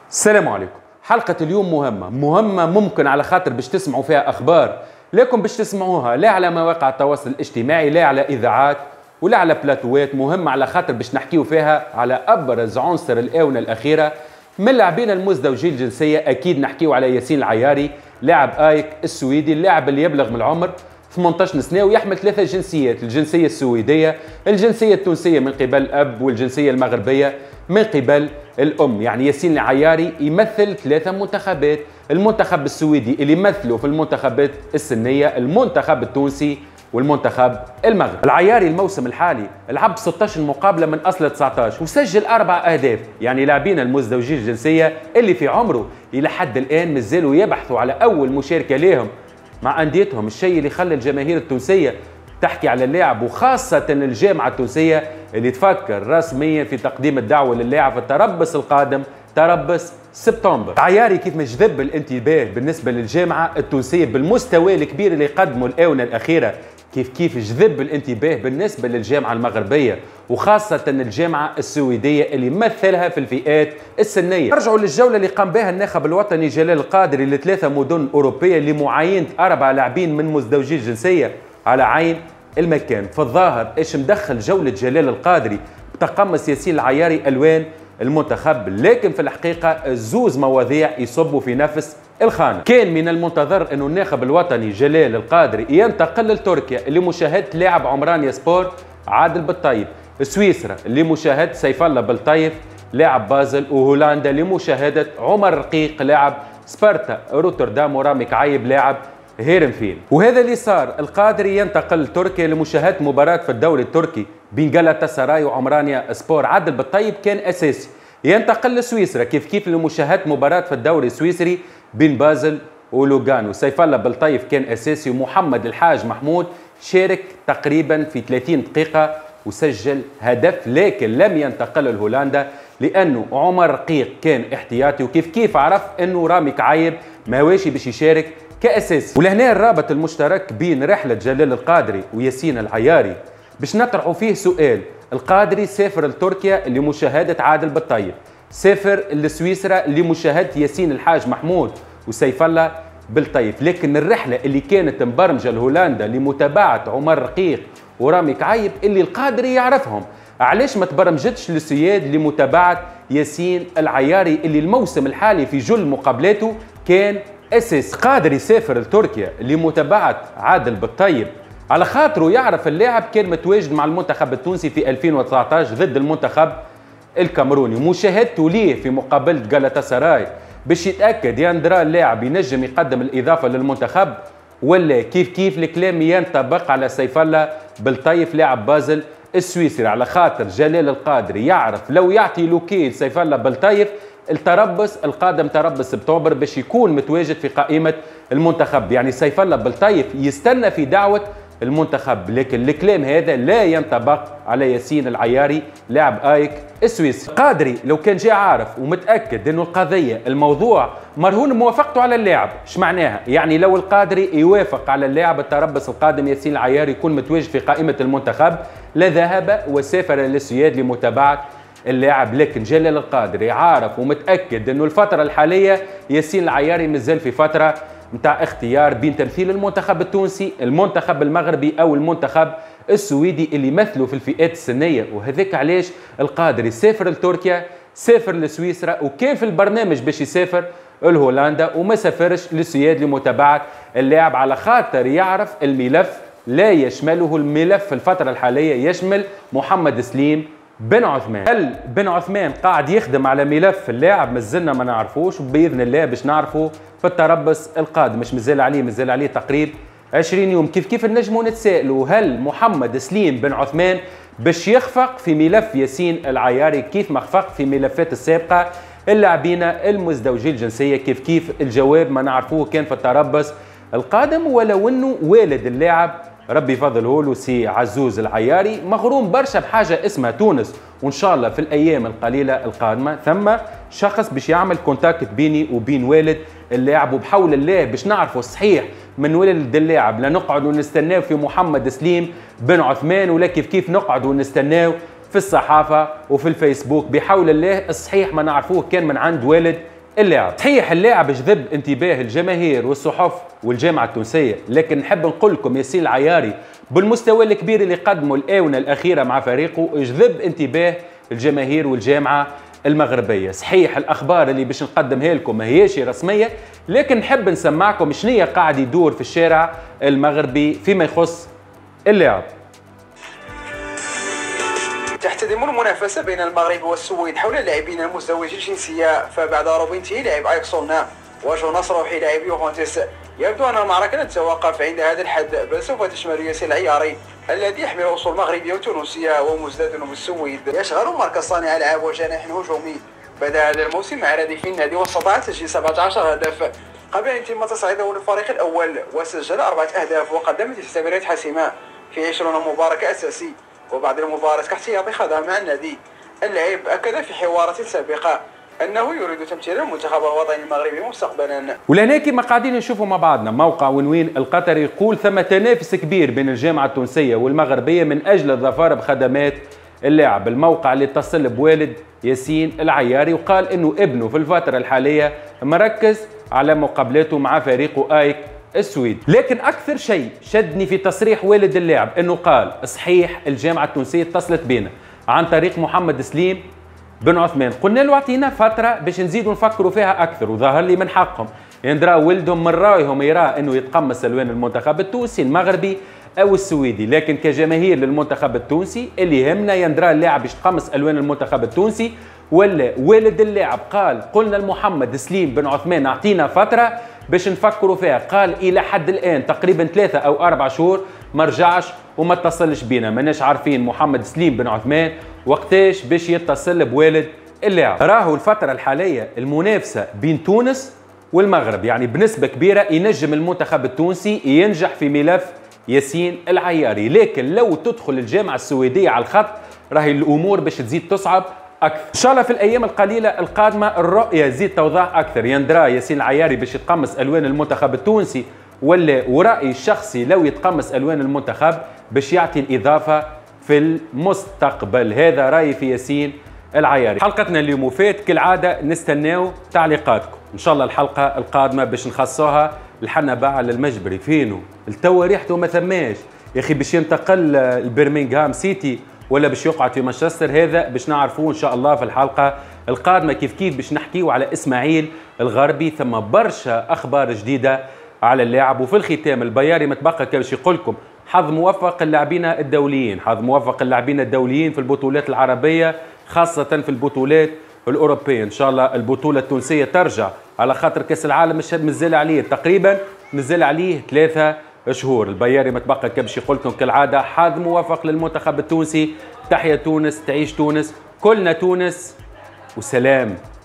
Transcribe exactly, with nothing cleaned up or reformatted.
السلام عليكم. حلقة اليوم مهمة مهمة ممكن على خاطر باش تسمعوا فيها أخبار، لكن باش تسمعوها لا على مواقع التواصل الاجتماعي لا على إذاعات ولا على بلاتوات. مهمة على خاطر باش نحكيو فيها على أبرز عنصر الآونة الأخيرة من لاعبين المزدوجين الجنسية. أكيد نحكيو على ياسين العياري لاعب آيك السويدي، اللاعب اللي يبلغ من العمر ثمانية عشر سنة ويحمل ثلاثة جنسيات، الجنسية السويدية، الجنسية التونسية من قبل الأب، والجنسية المغربية من قبل الأم. يعني ياسين العياري يمثل ثلاثة منتخبات، المنتخب السويدي اللي يمثله في المنتخبات السنية، المنتخب التونسي والمنتخب المغربي. العياري الموسم الحالي لعب ستة عشر مقابلة من أصل تسعة عشر وسجل أربع أهداف. يعني لاعبين المزدوجين الجنسية اللي في عمره إلى حد الآن مازالوا يبحثوا على أول مشاركة لهم مع أنديتهم، الشيء اللي خلى الجماهير التونسية تحكي على اللاعب، وخاصة الجامعة التونسية اللي تفكر رسميا في تقديم الدعوة للاعب في التربص القادم، تربص سبتمبر. عياري كيف ما جذب الانتباه بالنسبة للجامعة التونسية بالمستوى الكبير اللي قدمه الآونة الأخيرة، كيف كيف جذب الانتباه بالنسبة للجامعة المغربية وخاصة الجامعة السويدية اللي يمثلها في الفئات السنية. نرجعوا للجولة اللي قام بها الناخب الوطني جلال القادري لثلاثة مدن أوروبية لمعاينة أربع لاعبين من مزدوجي الجنسية على عين المكان. في الظاهر ايش مدخل جولة جلال القادري بتقمص ياسين العياري ألوان المنتخب، لكن في الحقيقة زوز مواضيع يصبوا في نفس الخانة. كان من المنتظر أنه الناخب الوطني جلال القادري ينتقل لتركيا لمشاهدة لاعب عمرانيا سبور عادل بالطيب، سويسرا لمشاهدة سيف الله بالطيف لاعب بازل، وهولندا لمشاهدة عمر رقيق لاعب سبارتا روتردام، ورامي كعيب لاعب هيرنفين. وهذا اللي صار، القادري ينتقل لتركيا لمشاهدة مباراة في الدوري التركي بين جالاتا سراي وعمرانيا سبور، عادل بالطيب كان أساسي. ينتقل لسويسرا كيف كيف لمشاهدة مباراة في الدوري السويسري بين بازل ولوغانو، سيف الله بالطيف كان أساسي، ومحمد الحاج محمود شارك تقريبا في ثلاثين دقيقة وسجل هدف، لكن لم ينتقل لهولندا لأنه عمر رقيق كان احتياطي، وكيف كيف عرف أنه رامي كعيب ماواشي باش يشارك كأساسي. ولهنا الرابط المشترك بين رحلة جلال القادري وياسين العياري باش نطرحوا فيه سؤال. القادري سافر لتركيا لمشاهدة عادل بالطيب، سافر لسويسرا لمشاهدة ياسين الحاج محمود وسيف الله بالطيف، لكن الرحلة اللي كانت مبرمجة لهولندا لمتابعة عمر رقيق ورامي كعيب اللي القادري يعرفهم، علاش ما تبرمجتش للسياد لمتابعة ياسين العياري اللي الموسم الحالي في جل مقابلاته كان أساس؟ قادر يسافر لتركيا لمتابعة عادل بالطيب على خاطره يعرف اللاعب كان متواجد مع المنتخب التونسي في ألفين وتسعة عشر ضد المنتخب الكاميروني، مشاهدته ليه في مقابلة جالاتا سراي باش يتأكد يندرى اللاعب ينجم يقدم الإضافة للمنتخب، ولا كيف كيف الكلام ينطبق على سيف الله بالطيف لاعب بازل السويسري، على خاطر جلال القادري يعرف لو يعطي لوكي سيف الله بالطيف التربص القادم تربص سبتمبر باش يكون متواجد في قائمة المنتخب. يعني سيف الله بالطيف يستنى في دعوة المنتخب، لكن الكلام هذا لا ينطبق على ياسين العياري لاعب آيك السويسري. القادري لو كان جاء عارف ومتأكد انه القضية الموضوع مرهون موافقته على اللاعب، ايش معناها؟ يعني لو القادري يوافق على اللاعب التربص القادم ياسين العياري يكون متواجد في قائمة المنتخب لذهب وسافر للسويد لمتابعة اللاعب، لكن جلال القادري عارف ومتأكد انه الفترة الحالية ياسين العياري مازال في فترة متاع اختيار بين تمثيل المنتخب التونسي، المنتخب المغربي او المنتخب السويدي اللي يمثلوا في الفئات السنية، وهذاك علاش القادري سافر لتركيا، سافر لسويسرا، وكان في البرنامج باش يسافر لهولندا وما سافرش للسويد لمتابعة اللاعب على خاطر يعرف الملف لا يشمله الملف في الفترة الحالية يشمل محمد سليم بن عثمان. هل بن عثمان قاعد يخدم على ملف اللاعب؟ مازلنا ما نعرفوش، وباذن الله باش نعرفوا في التربص القادم، مش مازال عليه مازال عليه تقريبا عشرين يوم. كيف كيف النجموا نتسائلوا هل محمد سليم بن عثمان باش يخفق في ملف ياسين العياري كيف ما خفق في ملفات السابقه اللاعبين المزدوجي الجنسيه؟ كيف كيف الجواب ما نعرفوه كان في التربص القادم، ولو انه والد اللاعب ربي يفضله له سي عزوز العياري مغروم برشا بحاجه اسمها تونس، وان شاء الله في الايام القليله القادمه ثم شخص باش يعمل كونتاكت بيني وبين والد اللاعب، وبحول الله باش نعرفوا الصحيح من والد اللاعب، لا نقعد ونستناو في محمد سليم بن عثمان ولا كيف كيف نقعد ونستناو في الصحافه وفي الفيسبوك. بحول الله الصحيح ما نعرفوه كان من عند والد اللاعب. صحيح اللاعب جذب انتباه الجماهير والصحف والجامعه التونسيه، لكن نحب نقول لكم ياسين العياري بالمستوى الكبير اللي قدمه الاونه الاخيره مع فريقه جذب انتباه الجماهير والجامعه المغربيه. صحيح الاخبار اللي باش نقدمها لكم ما هيش رسميه، لكن نحب نسمعكم شنية قاعد يدور في الشارع المغربي فيما يخص اللاعب. تحتدم المنافسة بين المغرب والسويد حول اللاعبين المزدوجي الجنسية، فبعد روبنتي لاعب ايكسولنا وجو نصروحي لاعب يوفنتوس يبدو أن المعركة لن تتوقف عند هذا الحد، بل سوف تشمل ياسين العياري الذي يحمل أصول مغربية وتونسية ومزداد بالسويد. يشغل مركز صانع ألعاب وجناح هجومي، بدأ هذا الموسم مع رديف النادي واستطاع تسجيل سبعة عشر هدف قبل أن يتم تصعيده للفريق الأول، وسجل أربعة أهداف وقدم تسع تمريرات حاسمة في عشرين مباراة أساسي، وبعد المباراة كاحتياطي خاضها مع النادي. اللاعب أكد في حوارات سابقة أنه يريد تمثيل المنتخب الوطني المغربي مستقبلا. ولهنا كما قاعدين نشوفوا مع بعضنا موقع ونوين القطري يقول ثم تنافس كبير بين الجامعة التونسية والمغربية من أجل الظفار بخدمات اللاعب. الموقع اللي اتصل بوالد ياسين العياري وقال انه ابنه في الفترة الحالية مركز على مقابلاته مع فريقه ايك السويد. لكن اكثر شيء شدني في تصريح والد اللاعب انه قال صحيح الجامعة التونسية اتصلت بنا عن طريق محمد سليم بن عثمان، قلنا له اعطينا فترة باش نزيدوا نفكروا فيها اكثر، وظهر لي من حقهم يندرى ولدهم من رايهم يرى انه يتقمص الوان المنتخب التونسي المغربي او السويدي، لكن كجماهير للمنتخب التونسي اللي يهمنا يندرى اللاعب باش يتقمص الوان المنتخب التونسي ولا والد اللاعب قال قلنا لمحمد سليم بن عثمان اعطينا فترة باش نفكروا فيها، قال الى حد الان تقريبا ثلاثة او اربع شهور ما رجعش وما اتصلش بينا، ماناش عارفين محمد سليم بن عثمان وقتاش باش يتصل بوالد اللاعب. راهو الفترة الحالية المنافسة بين تونس والمغرب، يعني بنسبة كبيرة ينجم المنتخب التونسي ينجح في ملف ياسين العياري، لكن لو تدخل الجامعة السويدية على الخط راهي الامور باش تزيد تصعب اكثر. ان شاء الله في الايام القليله القادمه الرؤيه تزيد توضح اكثر، يندرى ياسين العياري باش يتقمص الوان المنتخب التونسي ولا، ورايي الشخصي لو يتقمص الوان المنتخب باش يعطي الاضافه في المستقبل. هذا رايي في ياسين العياري. حلقتنا اليوم وفات كالعاده نستناو تعليقاتكم، ان شاء الله الحلقه القادمه باش نخصوها الحنا باع المجبري فينو التوا ريحته ما ثماش يا اخي، باش ينتقل البرمنغهام سيتي ولا باش يقعد في مانشستر، هذا باش نعرفوه ان شاء الله في الحلقه القادمه. كيف كيف باش نحكيو على اسماعيل الغربي، ثم برشا اخبار جديده على اللاعب. وفي الختام البياري متبقى باش يقول لكم حظ موفق اللاعبين الدوليين، حظ موفق اللاعبين الدوليين في البطولات العربيه خاصه في البطولات الاوروبيه. ان شاء الله البطوله التونسيه ترجع على خاطر كاس العالم مش مازال عليه تقريبا نزل عليه ثلاثه شهور. البياري متبقى باش يقول لكم كالعاده حظ موفق للمنتخب التونسي، تحيا تونس، تعيش تونس، كلنا تونس، وسلام.